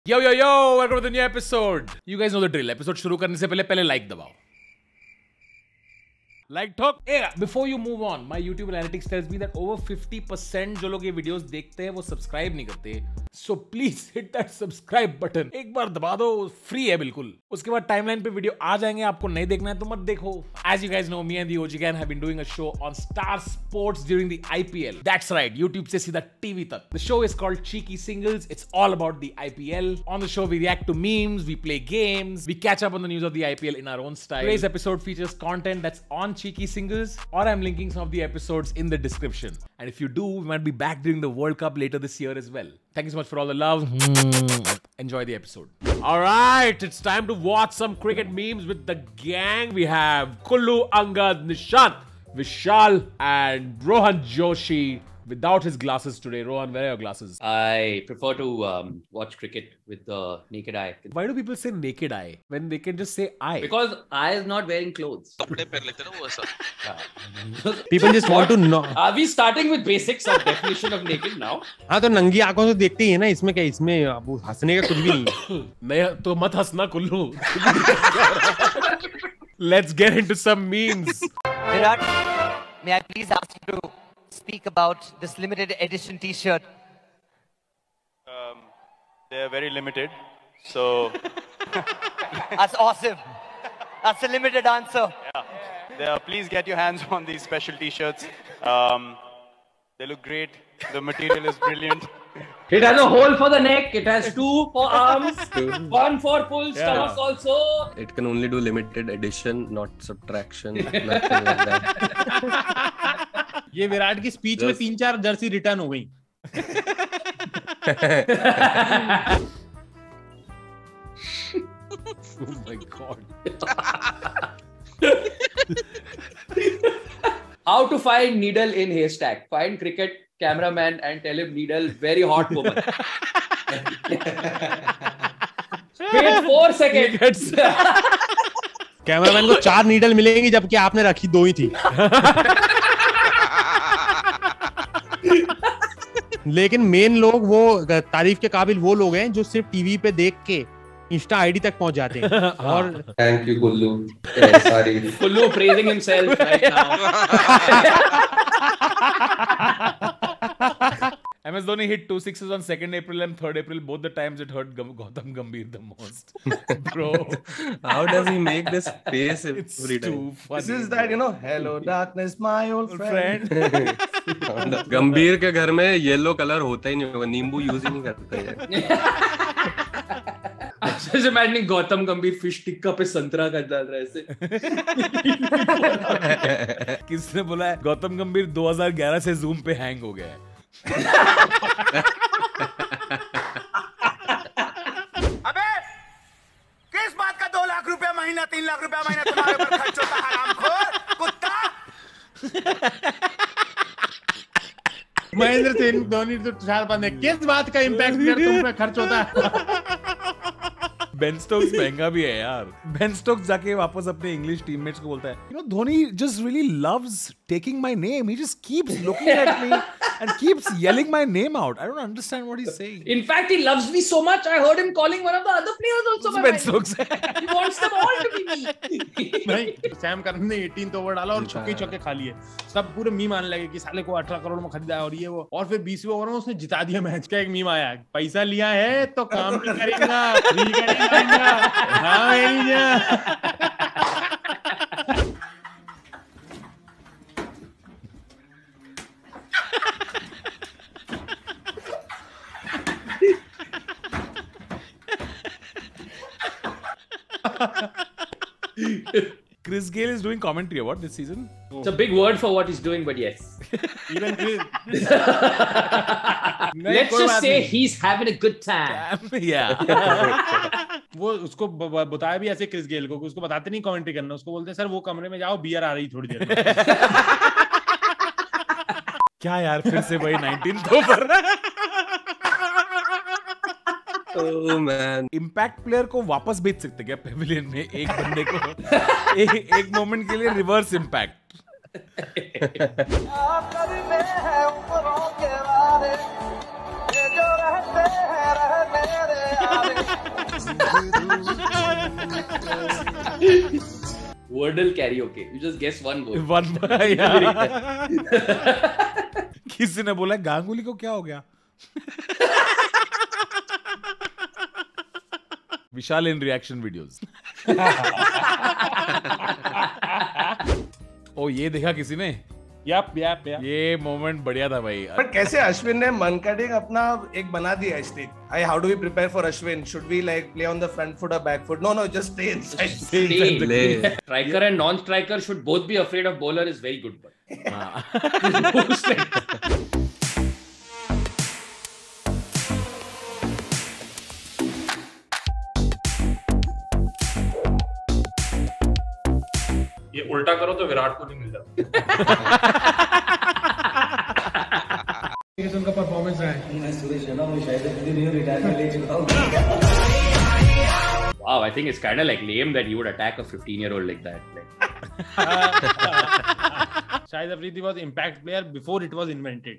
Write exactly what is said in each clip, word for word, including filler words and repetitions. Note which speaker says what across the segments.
Speaker 1: Yo yo yo, welcome to the new episode. You guys know the drill. Episode शुरू करने से पहले पहले like दबाओ. Like ठोक. Before you move on, my YouTube analytics tells me that over fifty percent जो लोग ये videos देखते हैं वो subscribe नहीं करते. So please hit that subscribe button. एक बार दबा दो, free है बिल्कुल. उसके बाद timeline पे video आ जाएंगे. आपको नहीं देखना है तो मत देखो. As you guys know, me and the O G Gang have been doing a show on Star Sports during the I P L. That's right, YouTube से सीधा T V तक. The show is called Cheeky Singles. It's all about the I P L. On the show, we react to memes, we play games, we catch up on the news of the I P L in our own style. Today's episode features content that's on Cheeky Singles, or I'm linking some of the episodes in the description. And if you do, we might be back during the World Cup later this year as well. Thank you so much for all the love. Enjoy the episode. Alright, it's time to watch some cricket memes with the gang. We have Kullu, Angad, Nishant, Vishal, and Rohan Joshi. Without his glasses today. Rohan, where are your glasses?
Speaker 2: I prefer to um, watch cricket with the naked eye.
Speaker 1: Why do people say naked eye when they can just say eye?
Speaker 2: Because eye is not wearing clothes.
Speaker 3: People just want to know.
Speaker 2: Are we starting with basics of definition of naked now?
Speaker 3: हाँ तो नंगी आंखों से देखते ही है ना, इसमें क्या, इसमें अब हंसने का कुछ भी नहीं.
Speaker 1: नहीं तो मत हंसना Kullu. Let's get into some memes.
Speaker 4: Virat, may I please ask you to speak about this limited edition T-shirt?
Speaker 5: Um, they are very limited, so.
Speaker 4: That's awesome. That's a limited answer.
Speaker 5: Yeah. They are, please get your hands on these special T-shirts. Um, they look great. The material is brilliant.
Speaker 2: It has a hole for the neck. It has two for arms, one for full stomach also.
Speaker 6: It can only do limited addition, not subtraction. Nothing like that.
Speaker 3: ये विराट की speech में तीन चार Jersey return हो गई.
Speaker 1: Oh my god.
Speaker 2: How to find needle in haystack? Find cricket cameraman and tell him needle very hot woman. Wait four seconds.
Speaker 3: Cameraman को चार needle मिलेंगी जबकि आपने रखी दो ही थी. लेकिन मेन लोग वो तारीफ के काबिल वो लोग हैं जो सिर्फ टीवी पे देख के इंस्टा आईडी तक पहुंच जाते हैं. और
Speaker 6: Thank you, Kullu. Sorry.
Speaker 2: Kullu praising himself right now.
Speaker 1: M S Dhoni hit two sixes on second April and third April. Both the times it hurt Gautam Gambhir the most. Bro,
Speaker 6: How does he make this face
Speaker 1: it's
Speaker 6: every
Speaker 1: too
Speaker 6: time?
Speaker 1: funny.
Speaker 7: This is that, you know, hello darkness, my old friend.
Speaker 1: friend.
Speaker 6: गंभीर के घर में yellow colour होता ही नहीं होगा, नींबू use ही नहीं करता है.
Speaker 2: Just imagining Gautam Gambhir fish tikka पे संतरा का डाल रहा है ऐसे.
Speaker 1: किसने बोला है गौतम गंभीर दो हज़ार ग्यारह से जूम पे हैंग हो गया है?
Speaker 7: अबे किस बात का दो लाख रुपया महीना तीन लाख रुपया महीना तुम्हारे ऊपर खर्च होता है हरामखोर कुत्ता.
Speaker 3: महेंद्र सिंह धोनी तो तुषार पांडे, किस बात का इम्पैक्ट तुम पे खर्च होता है?
Speaker 1: बेन स्टोक्स महंगा भी है यार. बेन स्टोक्स जाके वापस अपने इंग्लिश टीममेट्स को बोलता है, you know Dhoni just really loves taking my name. He just keeps looking at me and keeps yelling my name out. I don't understand what he's saying.
Speaker 2: In fact, he loves me so much. I heard him calling one of the other players also by
Speaker 1: Ben
Speaker 2: my
Speaker 1: Stokes.
Speaker 2: name. He wants them all to be me.
Speaker 3: नहीं, Sam Curran ने अठारहवें over डाला और छक्के छक्के खा लिए. सब पूरे मीम आने लगे कि साले को अठारह करोड़ में खरीदा है और ये वो. और फिर बीसवें ओवर में उसने जिता दिया मैच. का एक मीम आया, पैसा लिया है तो काम भी करेगा, फ्री करेगा. हाँ भैया.
Speaker 1: Chris Gayle is doing commentary about this season.
Speaker 2: It's a big word for what he's doing, but yes.
Speaker 3: Even
Speaker 2: Let's just say he's having a good time.
Speaker 1: Yeah.
Speaker 3: वो उसको बताया भी ऐसे क्रिस गेल को, उसको बताते नहीं कमेंट्री करना. उसको बोलते हैं सर वो कमरे में जाओ, बियर आ रही थोड़ी देर में.
Speaker 1: क्या यार फिर से वही nineteenth over.
Speaker 6: Oh man.
Speaker 1: Impact player को वापस भेज सकते क्या पेविलियन में एक बंदे को ए, एक मोमेंट के लिए reverse impact.
Speaker 2: Wordle karaoke. You just guess one word.
Speaker 1: One, yeah. किसी ने बोला गांगुली को क्या हो गया? विशाल in reaction videos. ओ ये देखा किसी ने?
Speaker 3: यप यप यप
Speaker 1: ये मोमेंट बढ़िया था भाई.
Speaker 8: पर कैसे अश्विन ने मनकटिंग अपना एक बना दिया है stage. I how do we prepare for Ashwin? Should we like play on the front foot और back foot? No no just stay inside.
Speaker 2: Stay. Striker and non-striker should both be afraid of bowler is very good.
Speaker 3: ये उल्टा करो तो विराट कोहली मिल जाता. उनका performance है. मैं सुरेश रैना हूं, शायद अफरीदी नहीं रिटायरमेंट ले चुका हूं.
Speaker 2: Wow, I think it's kind of like lame that you would attack a fifteen-year-old like that. Like.
Speaker 3: Shahid Afridi was impact player before it was invented.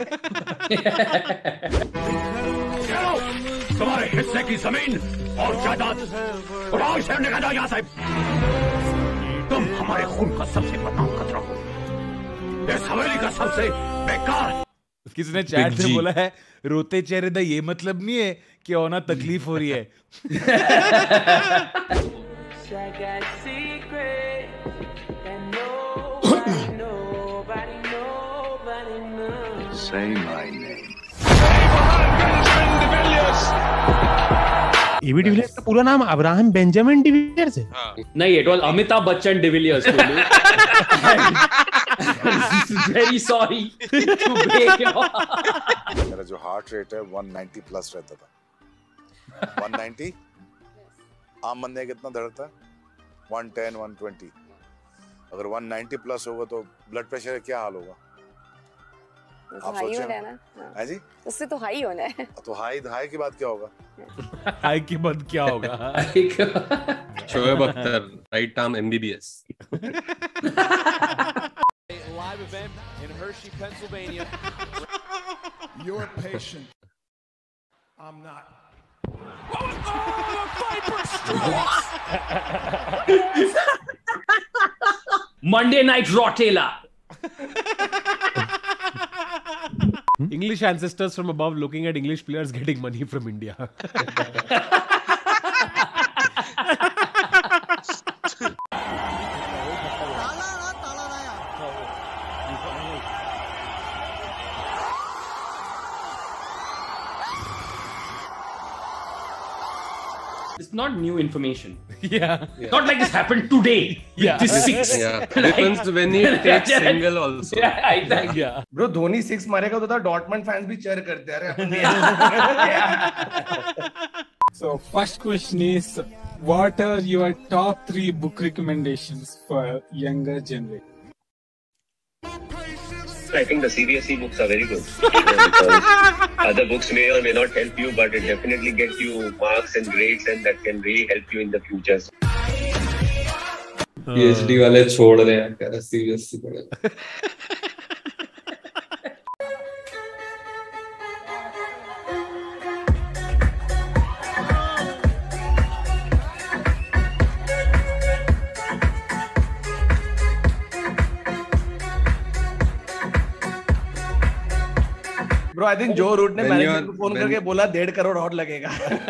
Speaker 7: तुम्हारे हिस्से की जमीन और जायदाद उठाओ, शहर निकाल दो यहाँ से. तुम हमारे खून का सबसे बदनाम खतरा हो, इस हवेली का सबसे बेकार.
Speaker 1: किसी ने चैट में बोला है रोते चेहरे दा ये मतलब नहीं है कि होना तकलीफ हो रही है.
Speaker 7: Say my name.
Speaker 3: AB de Villiers का पूरा नाम अब्राहम बेंजामिन डिविलियर्स है.
Speaker 2: नहीं, it was Amitabh Bachchan de Villiers. Very sorry to break your.
Speaker 9: मेरा जो हार्ट रेट है one ninety प्लस रहता था. one ninety. आम बंदे कितना धड़कता है? one ten, one twenty. अगर one ninety प्लस होगा तो ब्लड प्रेशर का क्या हाल होगा? आप सोच रहे हैं ना जी?
Speaker 10: उससे तो हाई होना है.
Speaker 9: तो हाई हाई की बात क्या होगा?
Speaker 1: हाई की बात क्या होगा?
Speaker 6: Shoaib Akhtar, right arm MBBS.
Speaker 11: Live event in Hershey, Pennsylvania.
Speaker 7: You're patient. I'm not.
Speaker 2: Monday Night Rotella.
Speaker 1: English ancestors from above looking at English players getting money from India.
Speaker 2: It's not new information.
Speaker 1: Yeah.
Speaker 2: yeah. Not like this happened today.
Speaker 6: Yeah.
Speaker 2: This six.
Speaker 6: Yeah. Happens when he takes single also.
Speaker 2: Yeah, exactly.
Speaker 1: Yeah.
Speaker 8: Bro, Dhoni six मारेगा तो Dortmund fans भी cheer करते हैं.
Speaker 12: So first question is, what are your top three book recommendations for younger generation?
Speaker 13: I think the C B S E books are very good. Because other books may or may not help you, but it definitely gets you marks and grades, and that can really help you in the future.
Speaker 14: PhD वाले छोड़ रहे हैं क्या C B S E पढ़े.
Speaker 8: Bro, I think Joe Root ने manager को phone करके बोला डेढ़ करोड़ और लगेगा.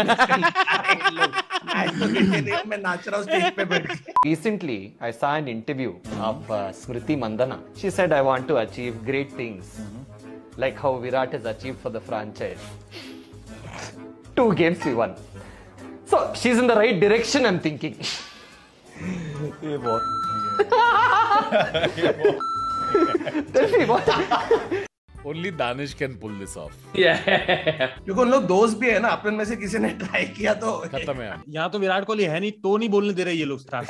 Speaker 8: मैं नाच रहा हूँ स्टेज पे बैठ के.
Speaker 15: Recently, I saw an interview of uh, Smriti Mandhana. She said, "I want to achieve great things, like how Virat has achieved for the franchise. Two games we won. So she's in the right direction, I'm thinking."
Speaker 1: ये बहुत.
Speaker 15: Tell me what.
Speaker 1: Only Danish can pull this off.
Speaker 2: Yeah.
Speaker 8: क्योंकि उन लोग दोस्त भी है ना, अपन में से किसी ने ट्राई किया तो
Speaker 1: खत्म है.
Speaker 3: यहाँ तो विराट कोहली है नहीं, तो नहीं बोलने दे रहे ये लोग स्टार.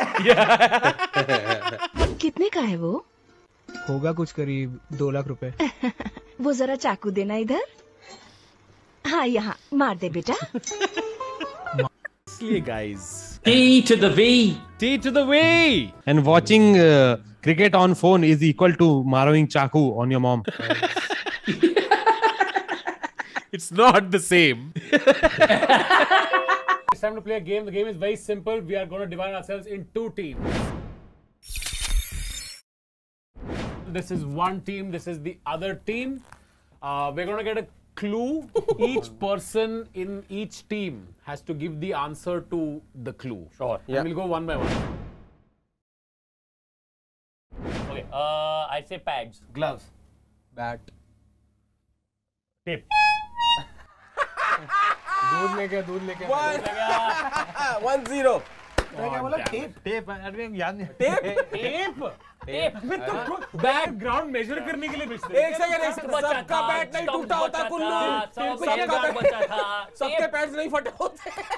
Speaker 10: कितने का है वो?
Speaker 12: होगा कुछ करीब दो लाख रुपए.
Speaker 10: वो जरा चाकू देना इधर. हाँ यहाँ मार दे बेटा.
Speaker 1: Seriously, guys.
Speaker 2: T to the V.
Speaker 1: T to the V.
Speaker 3: And watching uh, cricket on phone is equal to borrowing chaku on your mom.
Speaker 1: It's not the same. It's time to play a game. The game is very simple. We are going to divide ourselves in two teams. This is one team. This is the other team. Uh, we're going to get a clue. Each person in each team has to give the answer to the clue.
Speaker 16: Sure.
Speaker 1: Yeah. And we'll go one by one.
Speaker 16: Okay. Uh, I'd say pads.
Speaker 8: Gloves.
Speaker 17: Bat.
Speaker 16: Tape.
Speaker 17: दूध लेके दूध लेके
Speaker 8: one zero
Speaker 17: मैं क्या बोला tape
Speaker 16: tape अरे याद नहीं
Speaker 17: tape
Speaker 16: tape tape
Speaker 1: background measure करने के लिए बेचते
Speaker 17: एक सेकंड एक सेकंड सबका बैट नहीं टूटा होता कुल्लू सबका
Speaker 16: बचा था
Speaker 17: सबके पैड्स नहीं फटे होते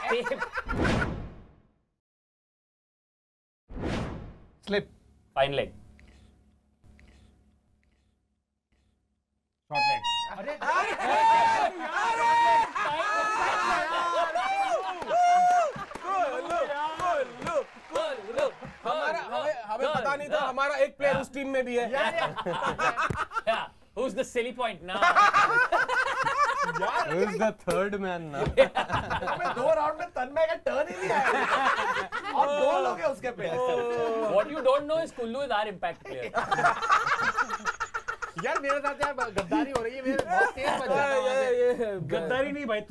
Speaker 17: slip
Speaker 16: fine leg
Speaker 1: short leg
Speaker 17: अरे हमारा हमें हमें पता नहीं था हमारा एक प्लेयर उस टीम में भी है
Speaker 16: Who's the silly point now?
Speaker 17: Who's the third man now?
Speaker 8: हमें दो राउंड में तन्मय का टर्न ही नहीं आया और दो लोग हैं उसके पे
Speaker 16: What you don't know is Kullu is our impact player.
Speaker 17: यार मेरे साथ यार गद्दारी हो रही है मेरे बहुत तेज बज रहा है ये
Speaker 1: गद्दारी नहीं भाई तू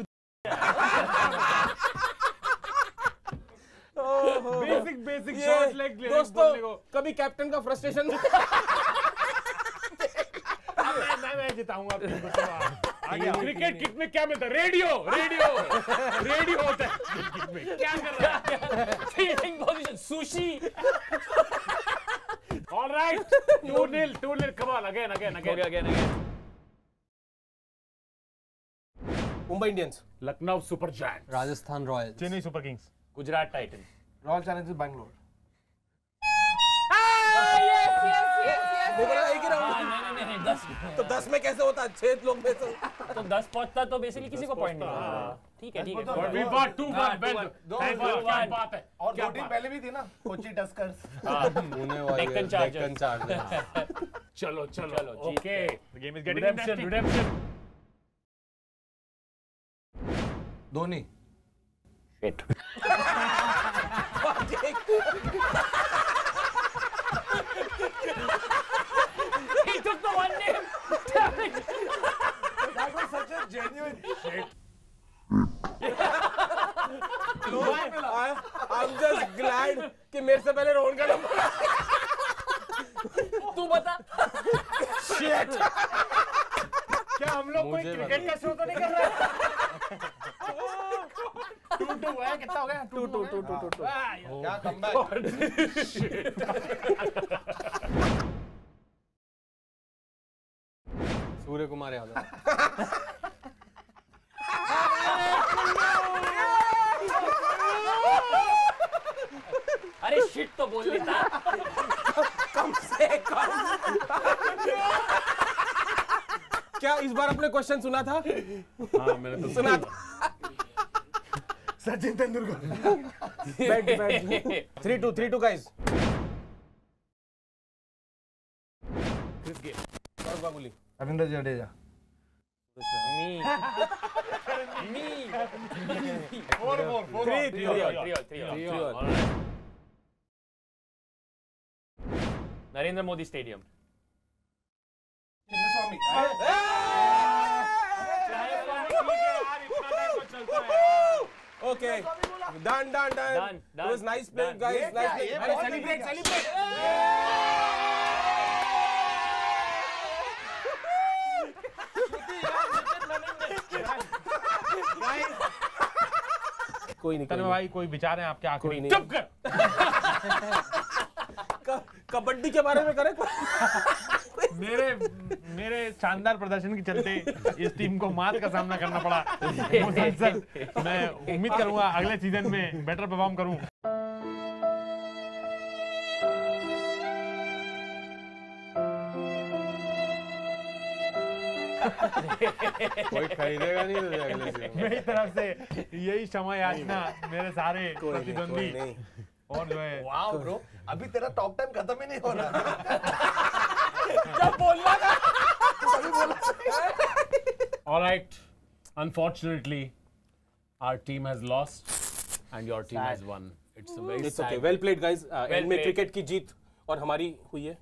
Speaker 1: बेसिक बेसिक शॉर्ट लेग
Speaker 17: दोस्तों कभी कैप्टन का फ्रस्ट्रेशन
Speaker 1: मैं मैं जिताऊंगा क्रिकेट किट में क्या मिलता है रेडियो रेडियो रेडियो होता है क्रिकेट में क्या कर रहा है
Speaker 16: Fielding position sushi.
Speaker 1: All right, two nil, two nil. Come on, again, again, again,
Speaker 16: Okay, again, again.
Speaker 17: Mumbai Indians
Speaker 1: Lucknow Super Giants,
Speaker 17: Rajasthan Royals
Speaker 1: Chennai Super Kings,
Speaker 16: Gujarat Titans.
Speaker 8: Royal Challengers Bangalore
Speaker 17: एक ही round
Speaker 16: नहीं नहीं नहीं दस
Speaker 17: तो दस में कैसे होता छह लोग में से
Speaker 16: तो दस पहुंचता तो बेसिकली किसी को पॉइंट नहीं ठीक है ठीक है
Speaker 1: But we fought two one, well,
Speaker 8: दो
Speaker 1: thank God, क्या बात है
Speaker 8: और
Speaker 1: क्या
Speaker 8: दो टीम
Speaker 1: बात
Speaker 8: पहले भी थी ना कोची टस्कर्स
Speaker 17: पुणे वाले
Speaker 16: Deccan Chargers.
Speaker 17: डेक्कन चार्जर्स
Speaker 1: चलो चलो
Speaker 16: चलो, जीत
Speaker 1: okay
Speaker 16: The game is getting
Speaker 1: redemption
Speaker 16: interesting.
Speaker 1: redemption
Speaker 8: Dhoni
Speaker 16: Shit. He took the one name. Damn it.
Speaker 8: That was such a genuine shit.
Speaker 17: I'm just glad कि मेरे से पहले रोहन का नंबर
Speaker 16: तू बता
Speaker 17: Shit.
Speaker 1: क्या हम लोग कोई क्रिकेट का शो तो नहीं कर रहे टू टू है कितना हो गया two two two two two
Speaker 8: क्या कमबैक
Speaker 17: सूर्य कुमार यादव
Speaker 16: अरे शिट तो बोल लेता
Speaker 17: कम से कम क्या इस बार आपने क्वेश्चन सुना था
Speaker 1: हाँ मैंने तो
Speaker 17: सुना था
Speaker 8: Sachin Tendulkar
Speaker 17: bat bat three two three two guys
Speaker 1: This game.
Speaker 17: Sourav Ganguly
Speaker 8: Ravindra Jadeja
Speaker 16: Me. Me.
Speaker 1: Four four four
Speaker 17: Three,
Speaker 16: Three all, three all, three all.
Speaker 1: Three
Speaker 17: all.
Speaker 1: all. Alright.
Speaker 16: Narendra Modi Stadium.
Speaker 8: Chinnaswamy
Speaker 17: okay done done done
Speaker 16: Done,
Speaker 17: it was
Speaker 16: done,
Speaker 17: nice play
Speaker 16: done.
Speaker 17: Guys
Speaker 8: ये
Speaker 17: nice
Speaker 8: क्या?
Speaker 17: Play
Speaker 8: ये
Speaker 17: अरे
Speaker 8: बहुत
Speaker 17: celebrate
Speaker 8: ही-
Speaker 17: celebrate कोई नहीं
Speaker 1: तन्मय भाई कोई विचार है आपके आखिरी
Speaker 17: नहीं।
Speaker 1: चुप कर
Speaker 17: कबड्डी के बारे में करें
Speaker 1: मेरे मेरे शानदार प्रदर्शन के चलते इस टीम को मात का सामना करना पड़ा मुसलसल मैं उम्मीद करूंगा अगले सीजन में बेटर परफॉर्म करूं
Speaker 17: कोई खरीदेगा नहीं तुझे अगले सीजन
Speaker 1: मेरी तरफ से यही क्षमा याचना मेरे सारे प्रतिद्वंदी और जो है
Speaker 8: वाओ ब्रो अभी तेरा टॉक टाइम खत्म ही नहीं हो रहा
Speaker 17: क्या बोलना था
Speaker 1: alright Unfortunately, our team has lost and your team
Speaker 17: Sad.
Speaker 1: has won. It's a very
Speaker 17: It's
Speaker 1: sad.
Speaker 17: okay. Well played, guys. Uh,
Speaker 1: Well
Speaker 17: end में
Speaker 1: played.
Speaker 17: क्रिकेट की जीत और हमारी हुई है.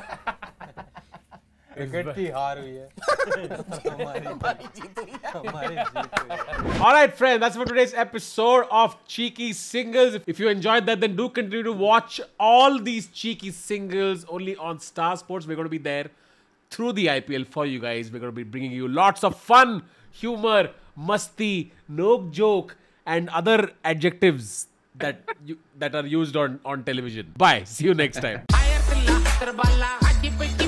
Speaker 18: क्रिकेट की हार हुई है. हमारी जीत हुई है. हमारी जीत हुई है.
Speaker 1: All right, friends, that's for today's episode of Cheeky Singles. If you enjoyed that, then do continue to watch all these Cheeky Singles only on Star Sports. We're going to be there through the I P L for you guys. We're going to be bringing you lots of fun, humor, masti, nok joke, and other adjectives that you, that are used on, on television. Bye. See you next time.